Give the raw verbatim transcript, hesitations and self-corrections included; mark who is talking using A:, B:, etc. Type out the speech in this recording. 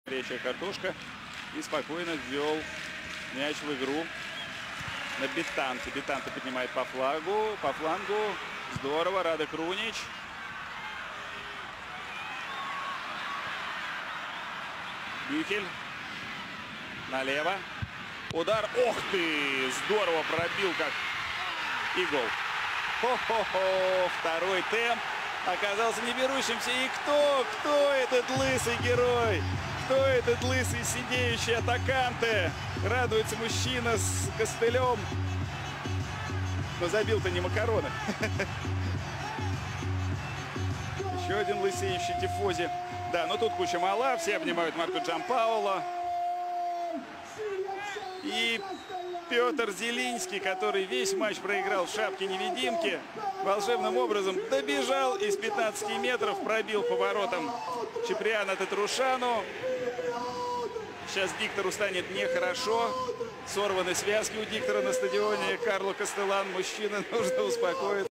A: Горячая картошка. И спокойно ввел мяч в игру на Бетанте. Бетанте поднимает по флагу, по флангу. Здорово, Радек Рунич. Бюхель. Налево. Удар. Ох ты! Здорово пробил, как и гол. Хо-хо-хо! Второй темп оказался не берущимся. И кто? Кто этот лысый герой? Кто этот лысый сидеющий атаканте? Радуется мужчина с костылем. Но забил-то не макароны. Еще один лысеющий тифози. Да, но тут куча мала. Все обнимают Марко Джампаоло. И Петр Зелинский, который весь матч проиграл в шапке-невидимки, волшебным образом добежал из пятнадцати метров, пробил поворотом Чиприана Тетрушану. Сейчас диктору станет нехорошо. Сорваны связки у диктора на стадионе. Карло Кастелан, мужчина, нужно успокоиться.